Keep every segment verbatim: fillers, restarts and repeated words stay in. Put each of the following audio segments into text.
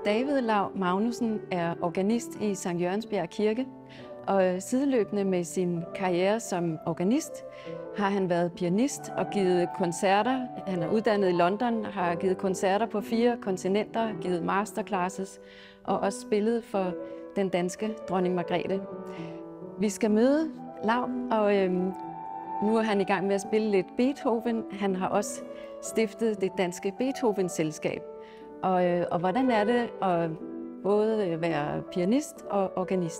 David Lau Magnussen er organist i Sankt Jørgensbjerg Kirke, og sideløbende med sin karriere som organist har han været pianist og givet koncerter. Han er uddannet i London, har givet koncerter på fire kontinenter, givet masterclasses og også spillet for den danske dronning Margrethe. Vi skal møde Lau, og øhm, nu er han i gang med at spille lidt Beethoven. Han har også stiftet det danske Beethoven-selskab. Og, øh, og hvordan er det at både være pianist og organist?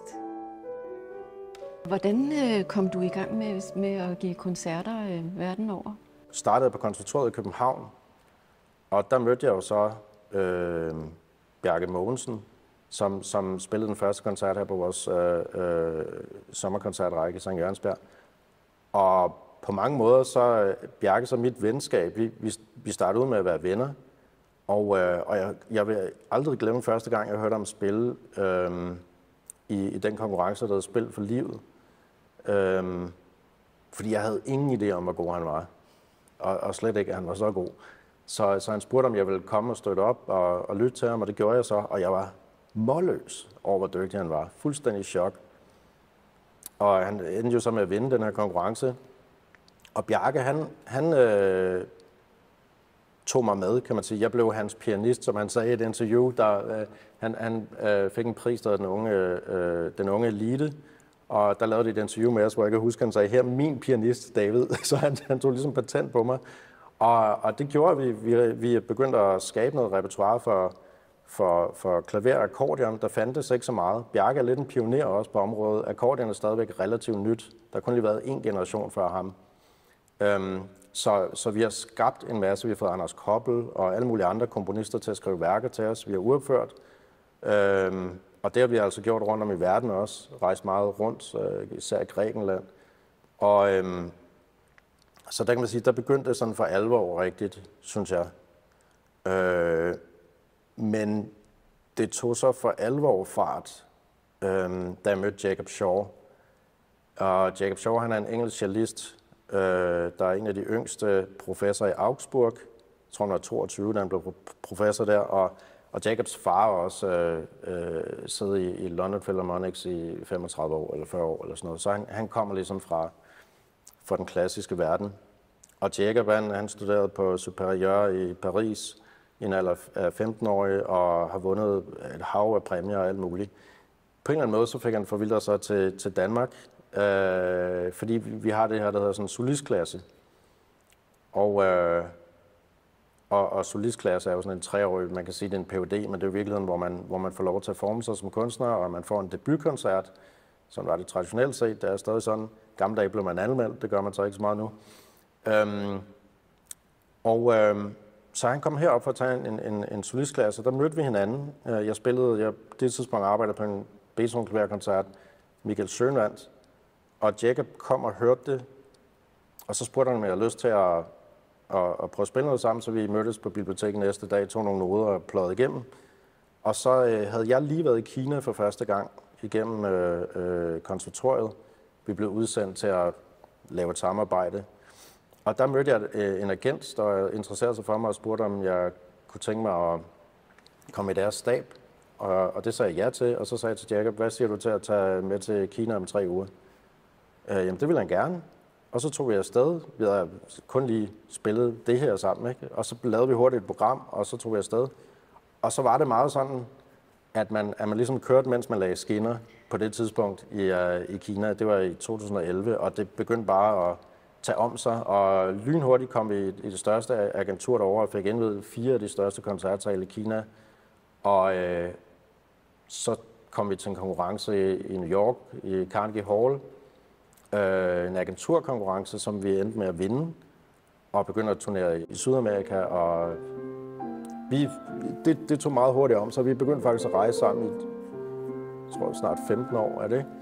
Hvordan øh, kom du i gang med, med at give koncerter øh, verden over? Jeg startede på konservatoriet i København, og der mødte jeg jo så øh, Bjarke Mogensen, som, som spillede den første koncert her på vores øh, øh, sommerkoncertrække i Sankt Jørgensbjerg. Og på mange måder så Bjarke så mit venskab. Vi, vi, vi startede ud med at være venner, og, øh, og jeg, jeg vil aldrig glemme første gang, jeg hørte ham spille øh, i, i den konkurrence, der hedder Spil for livet. Øh, fordi jeg havde ingen idé om, hvor god han var, og, og slet ikke, at han var så god. Så, så han spurgte, om jeg ville komme og støtte op og, og lytte til ham, og det gjorde jeg så, og jeg var målløs over, hvor dygtig han var. Fuldstændig i chok. Og han endte jo så med at vinde den her konkurrence. Og Bjarke, han, han øh, tog mig med, kan man sige. Jeg blev hans pianist, som han sagde i et interview. Der, øh, han han øh, fik en pris, der den unge, øh, den unge elite. Og der lavede de et interview med os, hvor jeg kan huske, han sagde, her er min pianist, David. Så han, han tog ligesom patent på mig. Og, og det gjorde vi. Vi, vi begyndte at skabe noget repertoire for, for, for klaver og akkordeon. Der fandtes ikke så meget. Bjarke er lidt en pioner også på området. Akkordeon er stadigvæk relativt nyt. Der har kun lige været én generation før ham. Øhm, så, så vi har skabt en masse. Vi har fået Anders Koppel og alle mulige andre komponister til at skrive værker til os. Vi har uopført. Øhm, og det har vi altså gjort rundt om i verden også. Rejst meget rundt, øh, især i Grækenland. Og øhm, så der kan man sige, der begyndte det sådan for alvor rigtigt, synes jeg. Øh, men det tog så for alvor fart, øh, da jeg mødte Jacob Shaw. Og Jacob Shaw, han er en engelsk cellist, øh, der er en af de yngste professorer i Augsburg. Jeg tror, han var toogtyve, da han blev professor der. Og, og Jacobs far også øh, øh, sidder i, i London Philharmonics i femogtredive år eller fyrre år eller sådan noget. Så han, han kommer ligesom fra, fra den klassiske verden. Og Jacob, han, han studerede på Superior i Paris i en alder af femten-årig og har vundet et hav af præmier og alt muligt. På en eller anden måde så fik han forvildet sig til, til Danmark, øh, fordi vi har det her, der hedder sådan en solistklasse. Og, øh, og, og solistklasse er jo sådan en treårig, man kan sige, det er en P H D, men det er jo virkeligheden, hvor man, hvor man får lov til at forme sig som kunstner, og man får en debutkoncert, som var det traditionelt set. Det er stadig sådan. Gamle dage blev man anmeldt, det gør man så ikke så meget nu. Øhm, og øhm, så han kom herop for at tage en, en, en solistklasse, og der mødte vi hinanden. Jeg spillede, jeg det tidspunkt arbejdede på en Beethoven-klaverkoncert, Michael Schön vandt, og Jacob kom og hørte det, og så spurgte han, om jeg havde lyst til at, at, at prøve at spille noget sammen, så vi mødtes på biblioteket næste dag, tog nogle noder og pløjede igennem. Og så øh, havde jeg lige været i Kina for første gang igennem øh, øh, konservatoriet. Vi blev udsendt til at lave et samarbejde. Og der mødte jeg øh, en agent, der interesserede sig for mig og spurgte, om jeg kunne tænke mig at komme i deres stab. Og, og det sagde jeg ja til, og så sagde jeg til Jacob, hvad siger du til at tage med til Kina om tre uger? Øh, jamen det ville han gerne. Og så tog vi afsted. Vi havde kun lige spillet det her sammen, ikke? Og så lavede vi hurtigt et program, og så tog vi afsted. Og så var det meget sådan, at man, at man ligesom kørte, mens man lagde skinner på det tidspunkt i, uh, i Kina. Det var i to tusind og elleve, og det begyndte bare at tage om sig. Og lynhurtigt kom vi i, i det største agentur derovre og fik indviet fire af de største koncertsale i Kina. Og øh, så kom vi til en konkurrence i, i New York, i Carnegie Hall. Øh, en agenturkonkurrence, som vi endte med at vinde. Og begyndte at turnere i Sydamerika. Og vi, det, det tog meget hurtigt om, så vi begyndte faktisk at rejse sammen i, jeg tror snart femten år, er det ikke?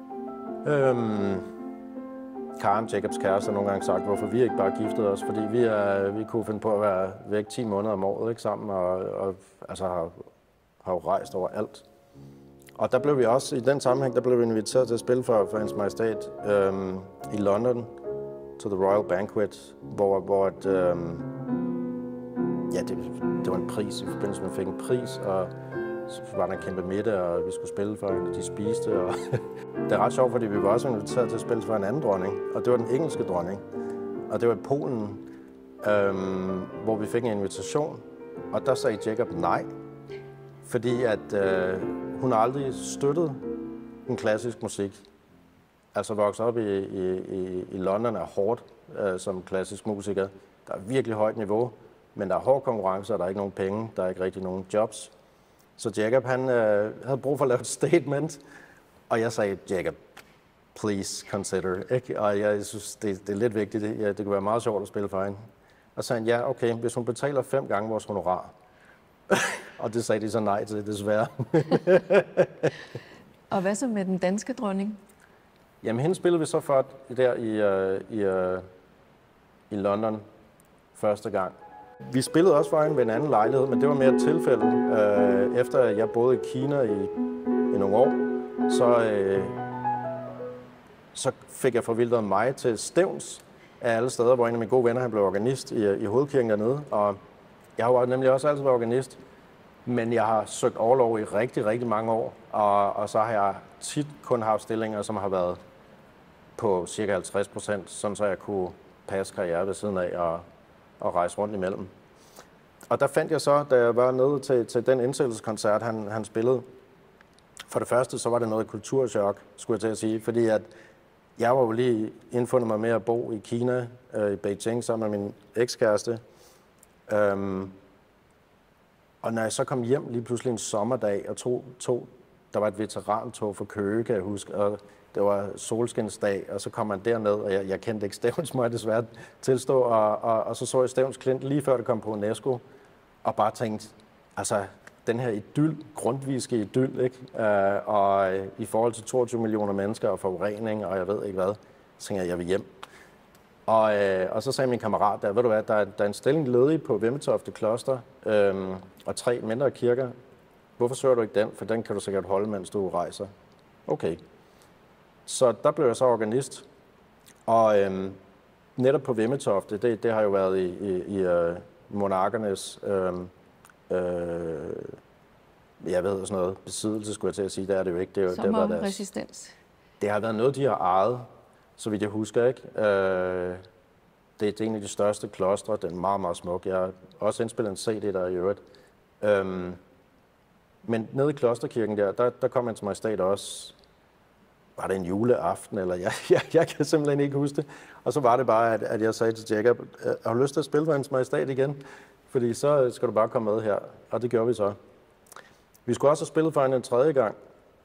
Øhm, Karen, Jacobs kæreste, har nogle gange sagt, hvorfor vi ikke bare giftede os, fordi vi, er, vi kunne finde på at være væk ti måneder om året, ikke, sammen, og, og altså, har, har jo rejst over alt. Og der blev vi også, i den sammenhæng, der blev vi inviteret til at spille for, for Hendes Majestæt øhm, i London, til The Royal Banquet, hvor, hvor et, øhm, ja, det, det var en pris, i forbindelse med, at man fik en pris, og så var der en kæmpe middag, og vi skulle spille for hende, og de spiste. Og det er ret sjovt, fordi vi var også inviteret til at spille for en anden dronning, og det var den engelske dronning. Og det var i Polen, øhm, hvor vi fik en invitation, og der sagde Jacob nej, fordi at øh, hun aldrig støttede den klassisk musik. Altså vokset op i, i, i, i London er hårdt øh, som klassisk musiker. Der er virkelig højt niveau, men der er hård konkurrence, og der er ikke nogen penge, der er ikke rigtig nogen jobs. Så Jacob, han øh, havde brug for at lave et statement, og jeg sagde, Jacob, please consider. Ikke? Og jeg synes, det, det er lidt vigtigt. Ja, det kunne være meget sjovt at spille for hende. Og så sagde han, ja, okay, hvis hun betaler fem gange vores honorar. Og det sagde de så nej til, desværre. Og hvad så med den danske dronning? Jamen, hende spillede vi så for der i, uh, i, uh, i London første gang. Vi spillede også for hende ved en anden lejlighed, men det var mere et tilfælde. Uh, efter jeg boede i Kina i, i nogle år, så, uh, så fik jeg forvildret mig til Stevns af alle steder, hvor en af mine gode venner han blev organist i, i hovedkirken dernede. Og jeg har jo nemlig også altid været organist, men jeg har søgt overlov i rigtig, rigtig mange år. Og, og så har jeg tit kun haft stillinger, som har været på cirka halvtreds procent, sådan så jeg kunne passe karriere ved siden af og, og rejse rundt imellem. Og der fandt jeg så, da jeg var nede til, til den indsættelseskoncert, han, han spillede. For det første, så var det noget kulturchok, skulle jeg til at sige, fordi at jeg var jo lige indfundet mig med at bo i Kina, øh, i Beijing, sammen med min ekskæreste. Øhm, og når jeg så kom hjem lige pludselig en sommerdag og tog, tog der var et veterantog for Køge, kan jeg huske, og det var solskinsdag, og så kom man derned, og jeg, jeg kendte ikke Stevns, må jeg desværre tilstå, og, og, og så så jeg Stevns Klint lige før det kom på UNESCO, og bare tænkte, altså den her idyll, grundviske idyll, ikke? Uh, og uh, i forhold til toogtyve millioner mennesker og forurening, og jeg ved ikke hvad, så tænkte jeg, jeg vil hjem. Og, uh, og så sagde min kammerat der, ved du hvad, der er, der er en stilling ledig på Vemmetofte Kloster, um, og tre mindre kirker. Hvorfor søger du ikke den? For den kan du sikkert holde, mens du rejser. Okay. Så der blev jeg så organist. Og øhm, netop på Vemmetofte, det, det har jo været i, i, i uh, monarkernes øhm, øh, jeg ved sådan noget besiddelse, skulle jeg til at sige. Det er det jo ikke. Det, er jo, det, har deres, resistens. Det har været noget, de har ejet, så vidt jeg husker, ikke? Øh, det, det er en af de største klostre. Den er meget, meget smuk. Jeg har også indspillet en C D der i øvrigt. Øhm, Men nede i klosterkirken der, der, der kom hans majestæt også, var det en juleaften, eller jeg, jeg, jeg kan simpelthen ikke huske det. Og så var det bare, at, at jeg sagde til Jacob, har du lyst til at spille for hans majestæt igen? Fordi så skal du bare komme med her. Og det gjorde vi så. Vi skulle også have spillet for hende en tredje gang.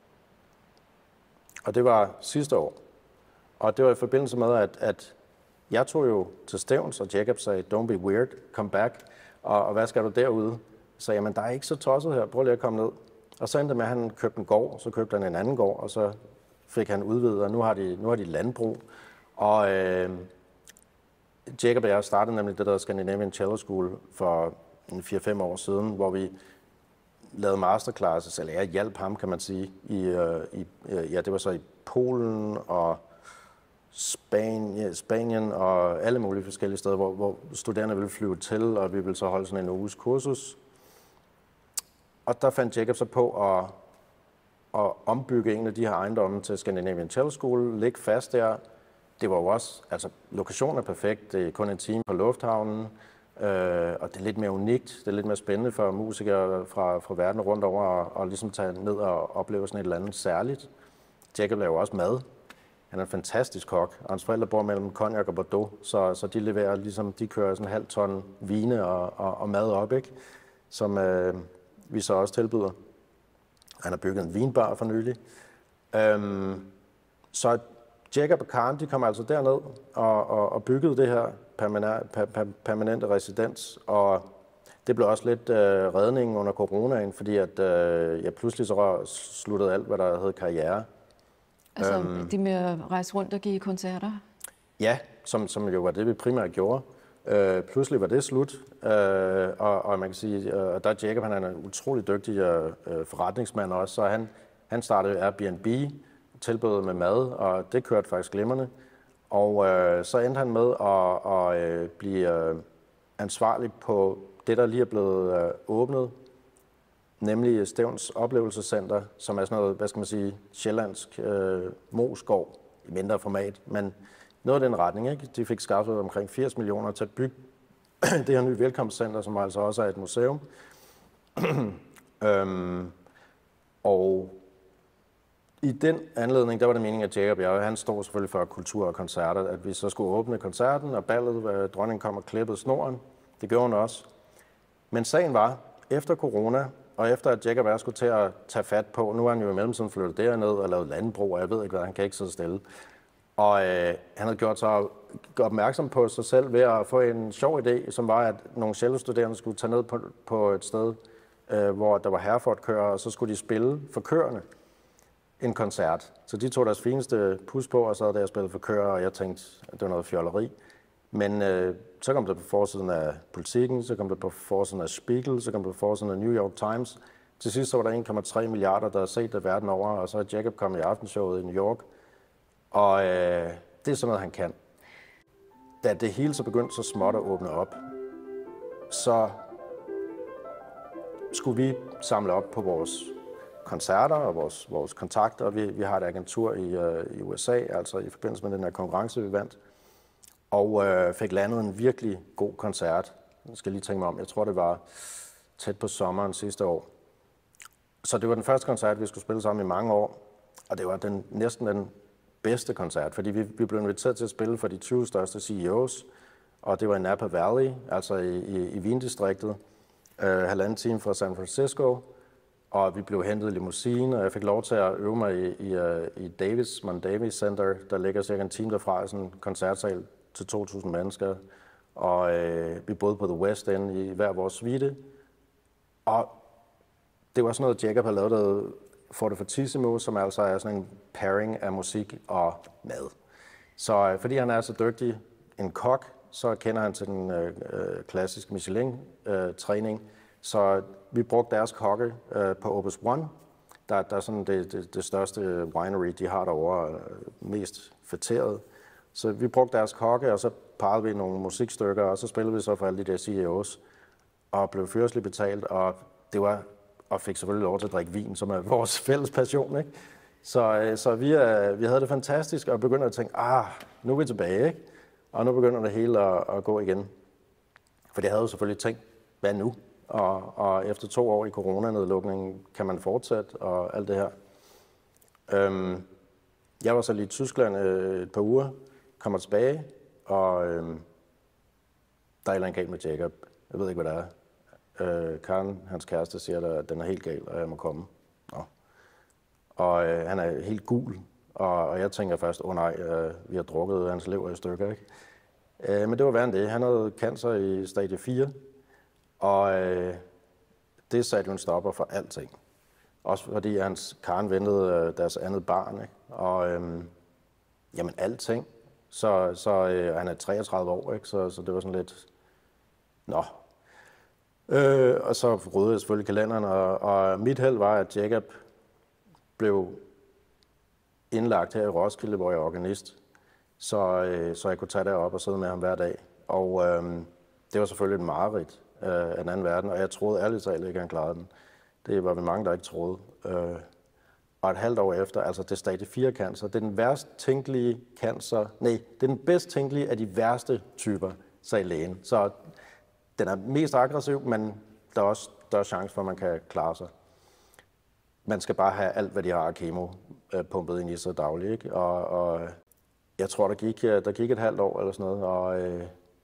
Og det var sidste år. Og det var i forbindelse med, at, at jeg tog jo til Stevns, og Jacob sagde, don't be weird, come back. Og, og hvad skal du derude? Så sagde jeg, men der er ikke så tosset her, prøv lige at komme ned. Og så endte det med, at han købte en gård, så købte han en anden gård, og så fik han udvidet, og nu har de, nu har de landbrug. Og øh, Jacob og jeg startede nemlig det der Scandinavian Cello School for fire fem år siden, hvor vi lavede masterclasses, eller jeg hjalp ham, kan man sige, i, øh, i, ja, det var så i Polen og Spanien, Spanien og alle mulige forskellige steder, hvor, hvor studerende ville flyve til, og vi ville så holde sådan en uges kursus. Og der fandt Jacob så på at, at ombygge en af de her ejendomme til Scandinavian Cello School, ligge fast der. Det var jo også, altså lokationen er perfekt, det er kun en time på lufthavnen, øh, og det er lidt mere unikt, det er lidt mere spændende for musikere fra, fra verden rundt over og, og ligesom tage ned og opleve sådan et eller andet særligt. Jacob laver også mad. Han er en fantastisk kok, og hans forældre bor mellem Cognac og Bordeaux, så, så de leverer ligesom, de kører sådan en halv ton vine og, og, og mad op, ikke? Som øh, vi så også tilbyder. Han har bygget en vinbar for nylig. Øhm, så Jacob og Karen, de kom altså derned og, og, og byggede det her permanente, per, per, permanente residens, og det blev også lidt øh, redningen under coronaen, fordi at øh, jeg pludselig så sluttede alt, hvad der hed karriere. Altså øhm, det med at rejse rundt og give koncerter? Ja, som, som jo var det, vi primært gjorde. Øh, pludselig var det slut, øh, og, og man kan sige, øh, der er Jacob, han er en utrolig dygtig øh, forretningsmand også, så han, han startede Airbnb, tilbød med mad, og det kørte faktisk glimrende. Og øh, så endte han med at, at øh, blive øh, ansvarlig på det, der lige er blevet øh, åbnet nemlig Stevns Oplevelsescenter, som er sådan noget, hvad skal man sige, sjællandsk øh, moskov i mindre format, men noget af den retning, ikke? De fik skaffet omkring firs millioner til at bygge det her nye velkomstcenter, som altså også er et museum. øhm, og i den anledning, der var det meningen, at Jacob og jeg, han stod selvfølgelig for kultur og koncerter, at vi så skulle åbne koncerten, og ballet, dronningen kom og klippede snoren. Det gjorde hun også. Men sagen var, efter corona, og efter at Jacob og jeg skulle til at tage fat på, nu er han jo i mellemtiden flyttet derned og lavet landbrug, og jeg ved ikke hvad, han kan ikke sidde stille. Og øh, han havde gjort sig opmærksom på sig selv ved at få en sjov idé, som var, at nogle cellostuderende skulle tage ned på, på et sted, øh, hvor der var Herford-kører, og så skulle de spille for kørende en koncert. Så de tog deres fineste pus på, og så havde jeg spillet for kører, og jeg tænkte, at det var noget fjolleri. Men øh, så kom det på forsiden af Politiken, så kom det på forsiden af Spiegel, så kom det på forsiden af New York Times. Til sidst så var der en komma tre milliarder, der havde set det verden over, og så er Jacob kommet i aftenshowet i New York. Og øh, det er sådan noget, han kan. Da det hele så begyndte så småt at åbne op, så skulle vi samle op på vores koncerter og vores, vores kontakter. Vi, vi har et agentur i, øh, i U S A, altså i forbindelse med den her konkurrence, vi vandt. Og øh, fik landet en virkelig god koncert. Jeg skal lige tænke mig om. Jeg tror, det var tæt på sommeren sidste år. Så det var den første koncert, vi skulle spille sammen i mange år. Og det var den, næsten den bedste koncert, fordi vi, vi blev inviteret til at spille for de tyve største C E O's. Og det var i Napa Valley, altså i, i, i Vindistriktet. Øh, halvanden time fra San Francisco. Og vi blev hentet i limousine, og jeg fik lov til at øve mig i, i, i Davis, Mon Davis Center, der ligger cirka en time derfra, sådan en koncertsal til to tusind mennesker. Og øh, vi boede på The West End i hver vores suite. Og det var sådan noget, Jacob havde lavet, der Fortefortissimo, som altså er sådan en pairing af musik og mad. Så øh, fordi han er så dygtig en kok, så kender han til den øh, klassiske Michelin-træning. Øh, så vi brugte deres kokke øh, på Opus One. Der, der er sådan det, det, det største winery, de har derovre, øh, mest fætteret. Så vi brugte deres kokke, og så parrede vi nogle musikstykker, og så spillede vi så for alle de der C E O's, og blev fyrstligt betalt, og det var, og fik selvfølgelig lov til at drikke vin, som er vores fælles passion, ikke? Så, så vi, vi havde det fantastisk, og begyndte at tænke, ah, nu er vi tilbage, ikke? Og nu begynder det hele at, at gå igen. For det havde jo selvfølgelig tænkt, hvad nu? Og, og efter to år i coronanedlukningen, kan man fortsætte, og alt det her. Øhm, jeg var så lige i Tyskland øh, et par uger, kommer tilbage, og øh, der er et eller andet galt med Jacob. Jeg ved ikke, hvad det er. Øh, Karen, hans kæreste, siger, at den er helt gal, og jeg må komme. Nå. Og øh, han er helt gul, og, og jeg tænker først, åh oh, nej, øh, vi har drukket hans lever i stykker, ikke? Øh, men det var værre end det. Han havde cancer i stadie fire, og øh, det satte jo en stopper for alting. Også fordi hans Karen ventede øh, deres andet barn, ikke? Og øh, jamen alting. Så, så øh, han er treogtredive år, ikke? Så, så det var sådan lidt, nå. Øh, og så rydde jeg selvfølgelig kalenderen, og, og mit held var, at Jacob blev indlagt her i Roskilde, hvor jeg er organist, så, øh, så jeg kunne tage derop og sidde med ham hver dag. Og øh, det var selvfølgelig et mareridt øh, af den anden verden, og jeg troede ærligt talt ikke, at han klarede den. Det var vi mange, der ikke troede. Øh, og et halvt år efter, altså det er stadie fire cancer, det er den værst tænkelige cancer, nej, det er den bedst tænkelige af de værste typer, sagde lægen. Så den er mest aggressiv, men der er også større chance for, at man kan klare sig. Man skal bare have alt, hvad de har af kemo pumpet ind i sig dagligt, ikke? Og, og jeg tror, der gik, der gik et halvt år eller sådan noget, og, øh,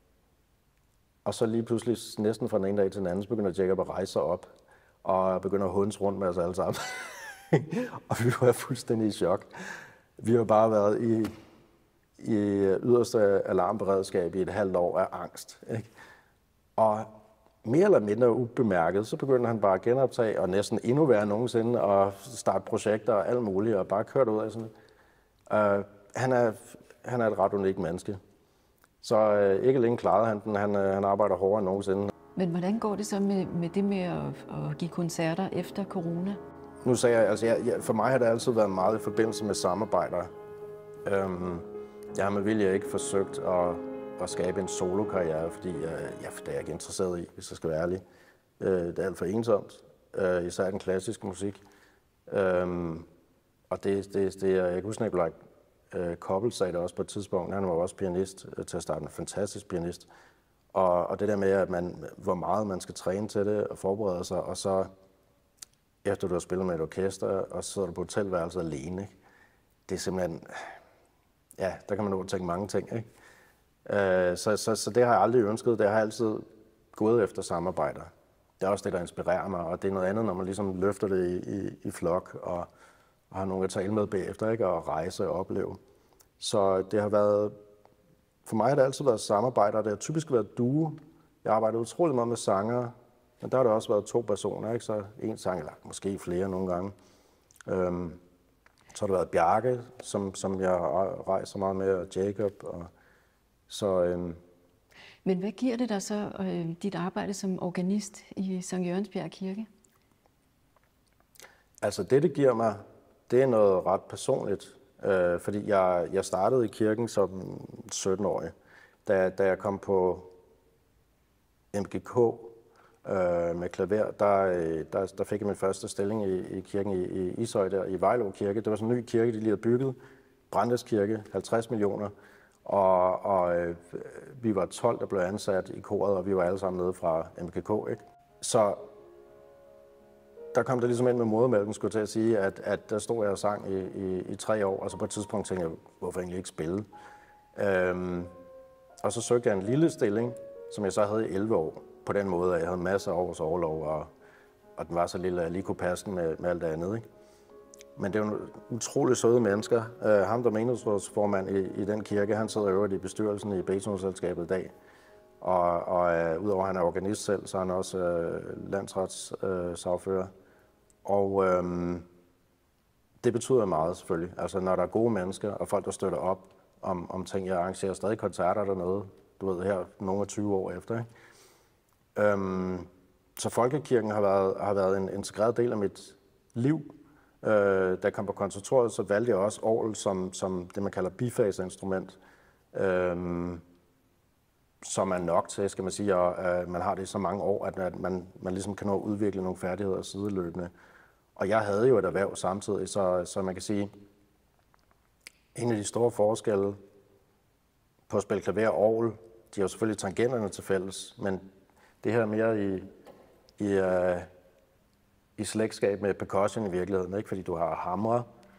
og så lige pludselig, næsten fra den ene dag til den anden, så begynder Jacob at rejse sig op, og begynder at hundes rundt med os alle sammen. Og vi var fuldstændig i chok. Vi har bare været i, i yderste alarmberedskab i et halvt år af angst, ikke? Og mere eller mindre ubemærket, så begyndte han bare at genoptage, og næsten endnu værre nogensinde, og starte projekter og alt muligt, og bare køre det ud af sådan. Uh, han, er, han er et ret unikt menneske. Så uh, ikke længe klarede han den. Han, uh, han arbejder hårdere end nogensinde. Men hvordan går det så med, med det med at, at give koncerter efter corona? Nu sagde jeg, altså jeg, jeg, for mig har det altid været meget i forbindelse med samarbejder. Um, jeg har med vilje ikke forsøgt at at skabe en solokarriere, fordi øh, ja, det er jeg ikke interesseret i, hvis jeg skal være ærlig. Øh, det er alt for ensomt. øh, især den klassiske musik. Øhm, og det, det, det jeg kan huske, Nikolaj øh, Koppel sagde det også på et tidspunkt. Han var også pianist øh, til at starte, en fantastisk pianist. Og, og det der med, at man, hvor meget man skal træne til det og forberede sig, og så efter du har spillet med et orkester, og så sidder du på hotelværelset alene, ikke? Det er simpelthen, ja, der kan man nå tænke mange ting, ikke? Øh, så, så, så det har jeg aldrig ønsket. Det har jeg altid gået efter samarbejder. Det er også det, der inspirerer mig, og det er noget andet, når man ligesom løfter det i, i, i flok, og, og har nogen at tale med bagefter, ikke? Og rejse og opleve. Så det har været, for mig har det altid været samarbejder, det har typisk været duo. Jeg har arbejdet utrolig meget med sangere, men der har det også været to personer, ikke? Så en sang, eller måske flere nogle gange. Øhm, så har det været Bjarke, som, som jeg rejser meget med, og Jacob. Og, så, øhm, Men hvad giver det dig så, øh, dit arbejde som organist i Sankt Jørgensbjerg Kirke? Altså det, det giver mig, det er noget ret personligt. Øh, fordi jeg, jeg startede i kirken som sytten-årig. Da, da jeg kom på M G K øh, med klaver, der, der, der fik jeg min første stilling i, i kirken i, i Ishøj, der i Vejlå Kirke. Det var sådan en ny kirke, de lige havde bygget. Brandes Kirke, halvtreds millioner. Og, og øh, vi var tolv, der blev ansat i koret, og vi var alle sammen nede fra M G K, ikke? Så der kom det ligesom ind med modermælken, skulle jeg til at sige, at, at der stod jeg og sang i, i, i tre år, og så på et tidspunkt tænkte jeg, hvorfor egentlig ikke spille? Øhm, og så søgte jeg en lille stilling, som jeg så havde i elleve år, på den måde, at jeg havde masser af års overlov, og, og den var så lille, at jeg lige kunne passe den med, med alt det andet, ikke? Men det er jo utrolig søde mennesker. Uh, ham, der er menighedsrådsformand i, i den kirke, han sidder øvrigt i bestyrelsen i Beethoven-selskabet i dag. Og, og uh, udover at han er organist selv, så er han også uh, landsretssagfører. Uh, og øhm, det betyder meget selvfølgelig. Altså når der er gode mennesker og folk, der støtter op om, om ting. Jeg arrangerer stadig koncerter dernede, du ved her, nogle af tyve år efter, ikke? Øhm, så folkekirken har været, har været en integreret del af mit liv. Øh, da jeg kom på konservatoriet, så valgte jeg også orgel som, som det, man kalder bifaseinstrument. Øhm, som er nok til, skal man sige, og øh, man har det i så mange år, at, at man, man ligesom kan nå at udvikle nogle færdigheder sideløbende. Og jeg havde jo et erhverv samtidig, så, så man kan sige, en af de store forskelle på at spille klaver og orgel, de har jo selvfølgelig tangenterne til fælles, men det her mere i, i, uh, i slægtskab med percussion i virkeligheden, ikke? Fordi du har hamre,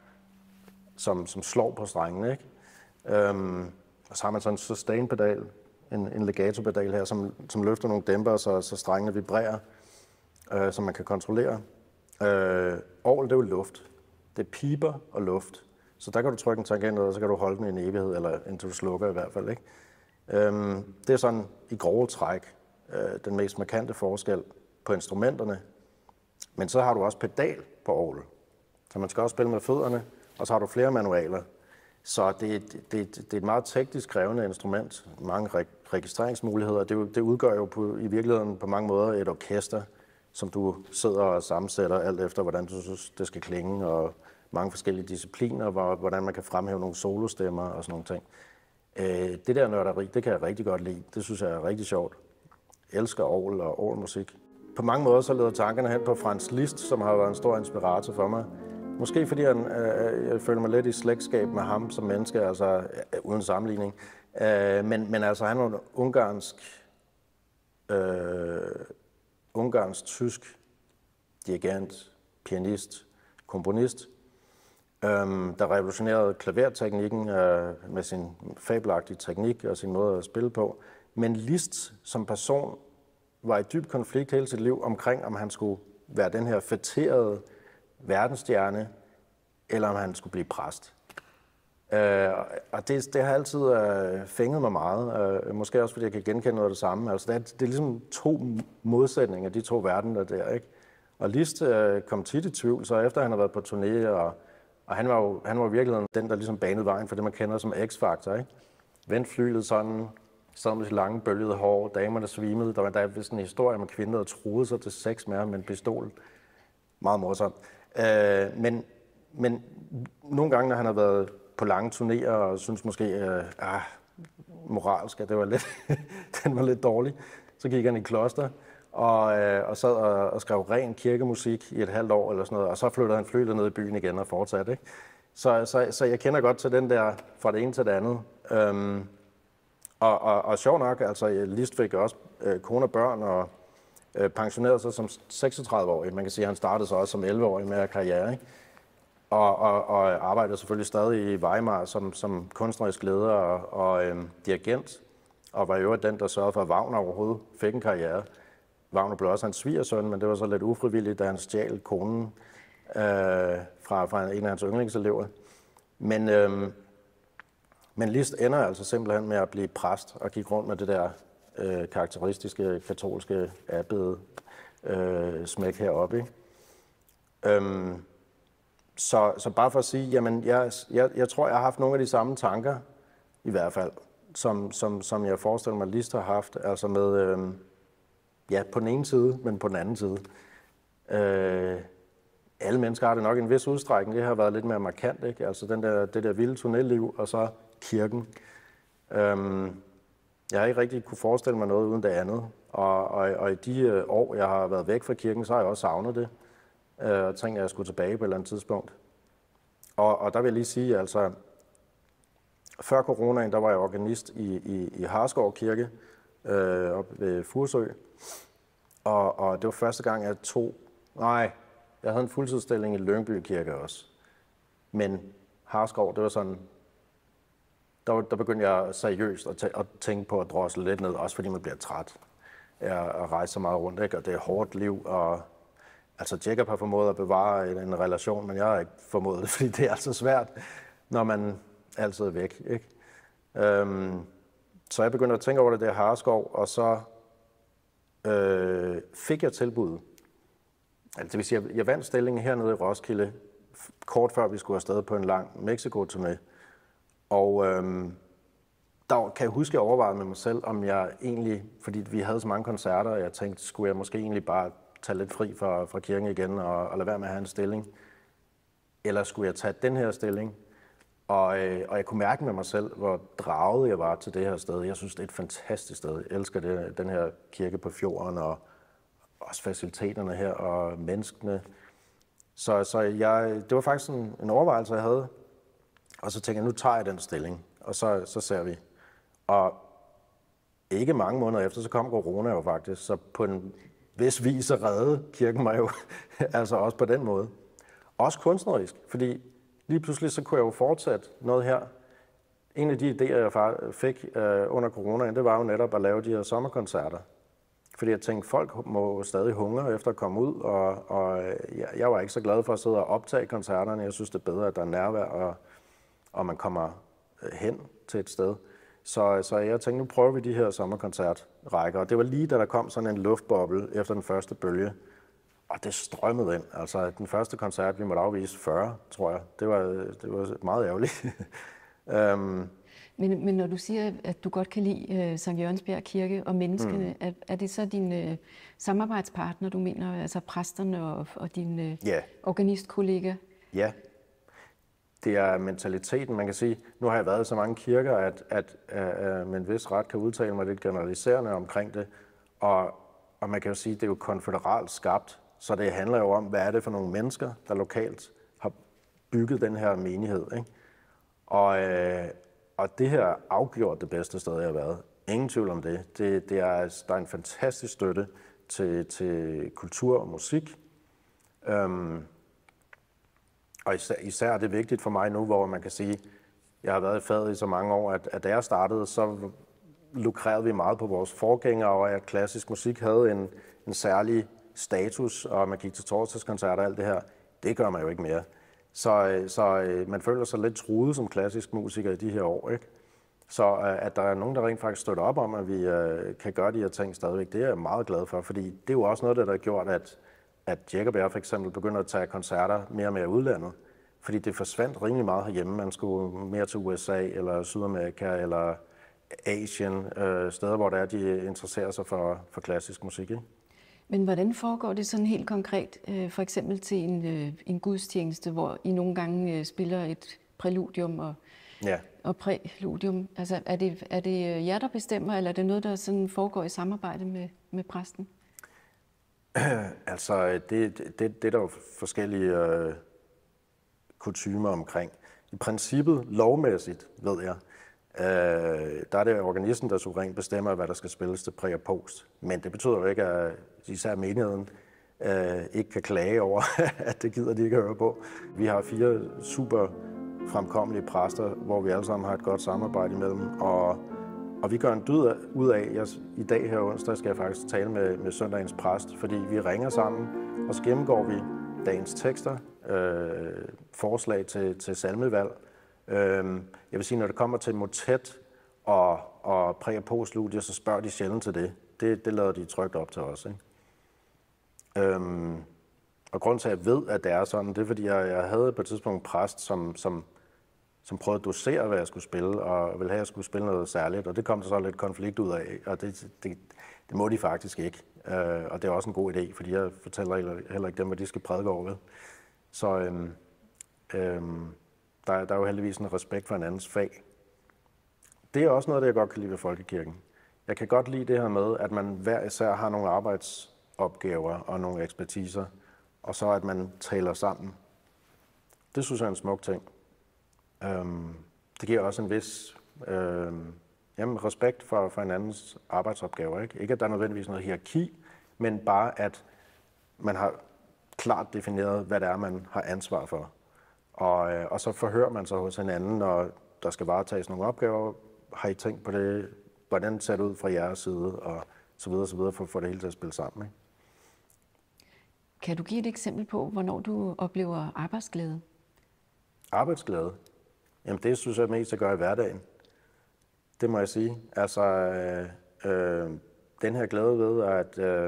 som, som slår på strengene, ikke? Um, og så har man sådan en sustain-pedal, en, en legato-pedal her, som, som løfter nogle dæmper, så, så strengene vibrerer, uh, som man kan kontrollere. Uh, orgel, det er jo luft. Det piber og luft. Så der kan du trykke en tangent, og så kan du holde den i en evighed, eller indtil du slukker i hvert fald, ikke? Um, det er sådan i grove træk uh, den mest markante forskel på instrumenterne. Men så har du også pedal på orgel. Så man skal også spille med fødderne, og så har du flere manualer. Så det, det, det, det er et meget teknisk krævende instrument. Mange re- registreringsmuligheder. Det, det udgør jo på, i virkeligheden på mange måder et orkester, som du sidder og sammensætter alt efter, hvordan du synes, det skal klinge, og mange forskellige discipliner, hvor, hvordan man kan fremhæve nogle solostemmer og sådan nogle ting. Øh, det der nørderi, det kan jeg rigtig godt lide. Det synes jeg er rigtig sjovt. Jeg elsker orgel og orgelmusik. På mange måder så leder tankerne hen på Franz Liszt, som har været en stor inspirator for mig. Måske fordi han, øh, jeg føler mig lidt i slægtskab med ham som menneske, altså øh, uden sammenligning. Øh, men, men altså han var en ungarsk, øh, ungarsk-tysk dirigent, pianist, komponist, øh, der revolutionerede klaverteknikken øh, med sin fabelagtige teknik og sin måde at spille på. Men Liszt som person var i dyb konflikt hele sit liv omkring, om han skulle være den her fætterede verdensstjerne, eller om han skulle blive præst. Øh, og det, det har altid øh, fænget mig meget. Øh, måske også, fordi jeg kan genkende noget af det samme. Altså, det, er, det er ligesom to modsætninger, de to verdener der, ikke? Og Liszt øh, kom tit i tvivl, så efter han har været på turné, og, og han var jo han var virkelig den, der ligesom banede vejen for det, man kender som X-Factor, ikke? Vendte flylet sådan, sad med sit lange bølgede hår, damerne svimede. Der var der vist en historie om en kvinde, der troede sig til sex med ham med en pistol. Meget morsomt. Øh, men, men nogle gange, når han har været på lange turnéer og synes måske, øh, ah, moralsk, at det var lidt, den var lidt dårlig, så gik han i kloster. og, øh, og sad og, og skrev ren kirkemusik i et halvt år eller sådan noget, og så flyttede han flyttet ned i byen igen og fortsatte, ikke? Så, så, så jeg kender godt til den der fra det ene til det andet. Øhm, og, og, og sjov nok, altså Liszt fik også øh, kone og børn og øh, pensionerede sig som seksogtredive-årig. Man kan sige, at han startede så også som elleve-årig med karriere, ikke? Og, og, og arbejdede selvfølgelig stadig i Weimar som, som kunstnerisk leder og, og øhm, dirigent, og var jo den, der sørgede for, at Wagner overhovedet fik en karriere. Wagner blev også hans svigersøn, men det var så lidt ufrivilligt, da han stjal konen øh, fra, fra en af hans yndlingselever. Men, øh, men Liszt ender altså simpelthen med at blive præst og gik rundt med det der øh, karakteristiske katolske abbede øh, smæk heroppe, ikke? Øhm, så, så bare for at sige, jamen jeg, jeg, jeg tror, jeg har haft nogle af de samme tanker, i hvert fald, som, som, som jeg forestiller mig, Liszt har haft, altså med, øh, ja, på den ene side, men på den anden side. Øh, alle mennesker har det nok i en vis udstrækning, det har været lidt mere markant, ikke? Altså den der, det der vilde turnéliv, og så kirken. Øh, jeg har ikke rigtig kunne forestille mig noget uden det andet, og, og, og i de øh, år, jeg har været væk fra kirken, så har jeg også savnet det, øh, og tænkt, at jeg skulle tilbage på et eller andet tidspunkt. Og, og der vil jeg lige sige, altså, før coronaen, der var jeg organist i, i, i Harsgaard Kirke, øh, oppe ved Furesø. Og, og det var første gang, jeg tog... Nej, jeg havde en fuldtidsstilling i Lyngby Kirke også. Men Harsgaard, det var sådan... Der, der begyndte jeg seriøst at, tæ- at tænke på at drosle lidt ned, også fordi man bliver træt af at rejse så meget rundt, ikke? Og det er hårdt liv, og... Altså, Jacob har formået at bevare en, en relation, men jeg har ikke formået det, fordi det er så svært, når man altid er væk, ikke? Øhm, så jeg begyndte at tænke over det der Harsgaard, og så øh, fik jeg tilbuddet. Altså, det vil sige, jeg, jeg vandt stillingen hernede i Roskilde, kort før vi skulle afsted på en lang Mexico-turné. Og øhm, der kan jeg huske, at jeg overvejede med mig selv, om jeg egentlig, fordi vi havde så mange koncerter, og jeg tænkte, skulle jeg måske egentlig bare tage lidt fri fra, fra kirken igen og, og lade være med at have en stilling. Eller skulle jeg tage den her stilling? Og, øh, og jeg kunne mærke med mig selv, hvor draget jeg var til det her sted. Jeg synes, det er et fantastisk sted. Jeg elsker det, den her kirke på fjorden, og også faciliteterne her, og menneskene. Så, så jeg, det var faktisk en, en overvejelse, jeg havde. Og så tænkte jeg, nu tager jeg den stilling, og så, så ser vi. Og ikke mange måneder efter, så kom corona jo faktisk, så på en vis vis at redde kirken mig jo, altså også på den måde. Også kunstnerisk, fordi lige pludselig så kunne jeg jo fortsætte noget her. En af de idéer, jeg fik øh, under coronaen, det var jo netop at lave de her sommerkoncerter. Fordi jeg tænkte, folk må stadig hungre efter at komme ud, og, og jeg, jeg var ikke så glad for at sidde og optage koncerterne. Jeg synes, det er bedre, at der er nærvær, og, og man kommer hen til et sted. Så, så jeg tænkte, nu prøver vi de her sommerkoncertrækker. Og det var lige, da der kom sådan en luftboble efter den første bølge. Og det strømmede ind. Altså, den første koncert, vi måtte afvise fyrre, tror jeg. Det var, det var meget ærgerligt. um, men, men når du siger, at du godt kan lide uh, Sankt Jørgensbjerg Kirke og menneskene, mm. er, er det så dine uh, samarbejdspartnere, du mener, altså præsterne og, og dine uh, yeah. organistkollegaer? Ja. Det er mentaliteten. Man kan sige, nu har jeg været i så mange kirker, at, at uh, med en vis ret kan udtale mig lidt generaliserende omkring det. Og, og man kan jo sige, at det er jo konføderalt skabt. Så det handler jo om, hvad er det for nogle mennesker, der lokalt har bygget den her menighed, ikke? Og, øh, og det her er afgjort det bedste sted, jeg har været. Ingen tvivl om det. det, det er, der er en fantastisk støtte til, til kultur og musik. Øhm, og især, især er det vigtigt for mig nu, hvor man kan sige, jeg har været i faget i så mange år, at, at da jeg startede, så lukrerede vi meget på vores forgængere, og at klassisk musik havde en, en særlig status, og man gik til torsdagskoncerter og alt det her. Det gør man jo ikke mere. Så, så man føler sig lidt truet som klassisk musiker i de her år, ikke? Så at der er nogen, der rent faktisk støtter op om, at vi kan gøre de her ting stadigvæk, det er jeg meget glad for, fordi det er jo også noget, der har gjort, at, at Jacob og jeg for eksempel begynder at tage koncerter mere og mere udlandet, fordi det forsvandt rimelig meget herhjemme. Man skulle mere til U S A, eller Sydamerika, eller Asien, øh, steder, hvor der er, de interesserer sig for, for klassisk musik, ikke? Men hvordan foregår det sådan helt konkret, for eksempel til en, en gudstjeneste, hvor I nogle gange spiller et præludium og, ja. og præludium? Altså, er det, er det jer, der bestemmer, eller er det noget, der sådan foregår i samarbejde med, med præsten? Altså, det, det, det er der jo forskellige øh, kutymer omkring. I princippet, lovmæssigt, ved jeg, øh, der er det organisten, der suverænt bestemmer, hvad der skal spilles til præ og post. Men det betyder jo ikke, at især menigheden øh, ikke kan klage over, at det gider de ikke at høre på. Vi har fire super fremkommelige præster, hvor vi alle sammen har et godt samarbejde imellem, og Og vi gør en dyd ud af, jeg, i dag her onsdag skal jeg faktisk tale med, med søndagens præst, fordi vi ringer sammen, og så gennemgår vi dagens tekster, øh, forslag til, til salmevalg. Øh, jeg vil sige, når det kommer til motet og, og præ- og poststudier, så spørger de sjældent til det. Det, det lader de trygt op til os. Ikke? Øh, og grunden til, at jeg ved, at det er sådan, det er, fordi jeg, jeg havde på et tidspunkt en præst, som, som som prøvede at dosere, hvad jeg skulle spille, og ville have, at jeg skulle spille noget særligt, og det kom der så lidt konflikt ud af, og det, det, det må de faktisk ikke. Øh, og det er også en god idé, fordi jeg fortæller heller ikke dem, hvad de skal prædike over ved. Så øhm, øhm, der, der er jo heldigvis en respekt for en andens fag. Det er også noget, det jeg godt kan lide ved folkekirken. Jeg kan godt lide det her med, at man hver især har nogle arbejdsopgaver og nogle ekspertiser, og så at man taler sammen. Det synes jeg er en smuk ting. Øhm, det giver også en vis øhm, jamen, respekt for, for hinandens arbejdsopgaver. Ikke? ikke at der er nødvendigvis noget hierarki, men bare at man har klart defineret, hvad det er, man har ansvar for. Og, øh, og så forhører man sig hos hinanden, når der skal varetages nogle opgaver. Har I tænkt på det? Hvordan ser det ud fra jeres side? Og så videre, så videre, for at få det hele til at spille sammen. Ikke? Kan du give et eksempel på, hvornår du oplever arbejdsglæde? Arbejdsglæde? Jamen det synes jeg mest at gøre i hverdagen. Det må jeg sige. Altså, øh, øh, den her glæde ved, at øh,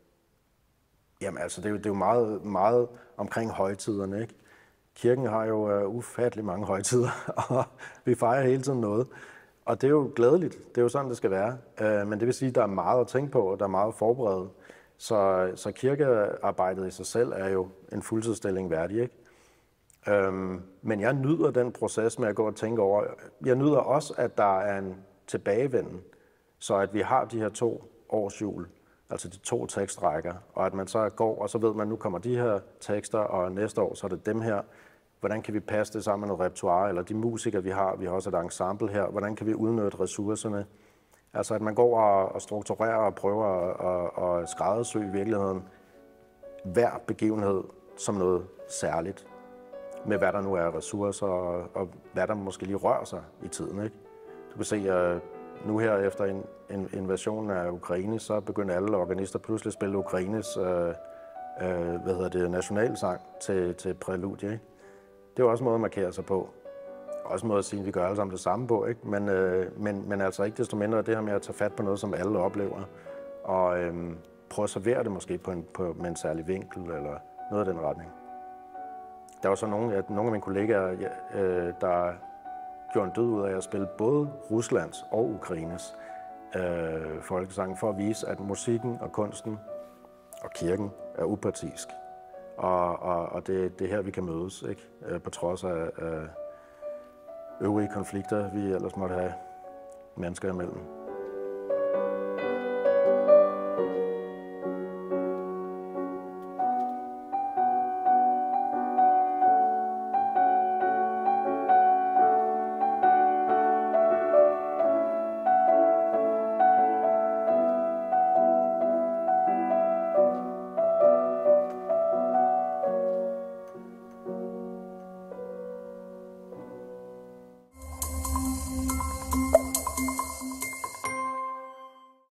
jamen, altså, det, er jo, det er jo meget, meget omkring højtiderne. Ikke? Kirken har jo øh, ufattelig mange højtider, og vi fejrer hele tiden noget. Og det er jo glædeligt. Det er jo sådan, det skal være. Øh, men det vil sige, at der er meget at tænke på, og der er meget at forberede. Så, så kirkearbejdet i sig selv er jo en fuldtidsstilling værdig, ikke? Øhm, men jeg nyder den proces med at gå og tænke over. Jeg nyder også, at der er en tilbagevenden, så at vi har de her to års jul, altså de to tekstrækker, og at man så går, og så ved man, nu kommer de her tekster, og næste år så er det dem her. Hvordan kan vi passe det sammen med noget repertoire, eller de musikere, vi har, vi har også et ensemble her, hvordan kan vi udnytte ressourcerne? Altså at man går og, og strukturerer og prøver at, at skræddersø i virkeligheden hver begivenhed som noget særligt, med hvad der nu er ressourcer, og, og hvad der måske lige rører sig i tiden. Ikke? Du kan se, at nu her efter en, en invasion af Ukraine, så begynder alle organister pludselig at spille Ukraines øh, øh, hvad hedder det, nationalsang til, til præludie. Ikke? Det er jo også en måde at markere sig på. Også en måde at sige, at vi gør alle sammen det samme på. Ikke? Men, øh, men, men altså ikke desto mindre det her med at tage fat på noget, som alle oplever, og øh, prøve at servere det måske på en, på, med en særlig vinkel, eller noget af den retning. Der var så nogle, at nogle af mine kollegaer, øh, der gjorde en død ud af at spille både Ruslands og Ukraines øh, folkesang, for at vise, at musikken og kunsten og kirken er upartisk. Og, og, og det, det er her, vi kan mødes, ikke? Øh, på trods af øh, øvrige konflikter, vi ellers måtte have mennesker imellem.